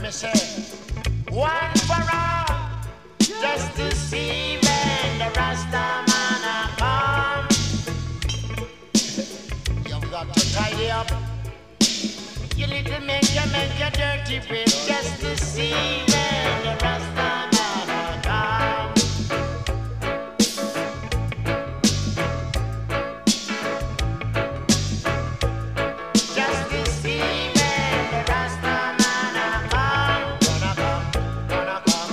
me say, one for all, just to see when the Rastaman come. You've got to tidy up your little make your dirty ways, just to see when the Rastaman come. Just to see when the Rastaman come. Gonna come.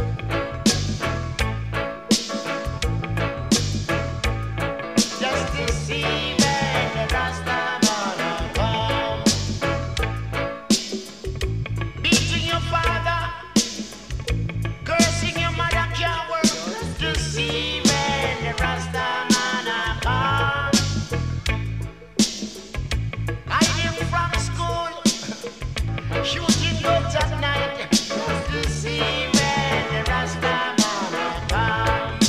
Just to see when the Rastaman come. Beating your father, cursing your mother can't work. Just to see when the Rastaman come. Hiding from school, shooting dogs at night. Just to see when the Rastaman come.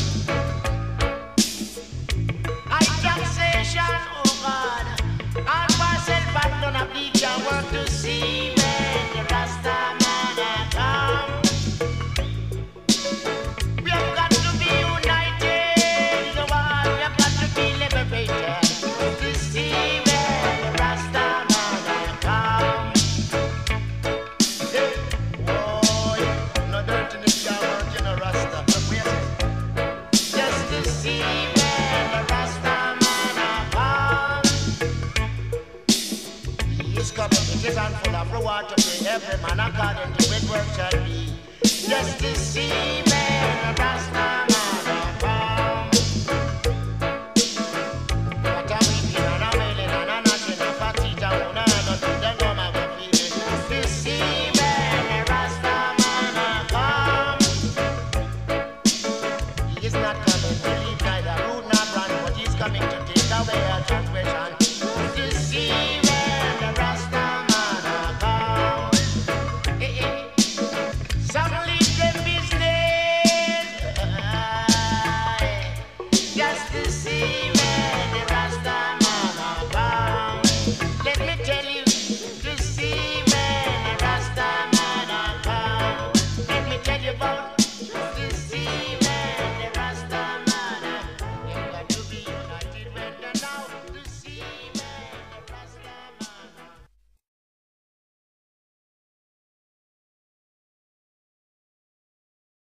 High taxation, oh God, all parcel but none of these can work to see when the Rastaman come. We have got to be united, the world, we have got to be liberated to see when the Rastaman come. Hey, boy, no dirtiness can work in a Rasta. Just to see when the Rastaman come. He is coming, it is handful of reward to pay every man according to his work shall be. Just to see when the Rastaman come. What a weeping and a wailing and a knocking of a teeth and one and nothing, they know my good feeling. To see when the Rastaman come. He is not coming to leave neither root nor branch, but he's coming to take away our transgression. To see when the Rastaman come. Eh, eh. Some leave them business, just to see when the Rastaman come. Let me tell you, to see when the Rastaman come. Let me tell you about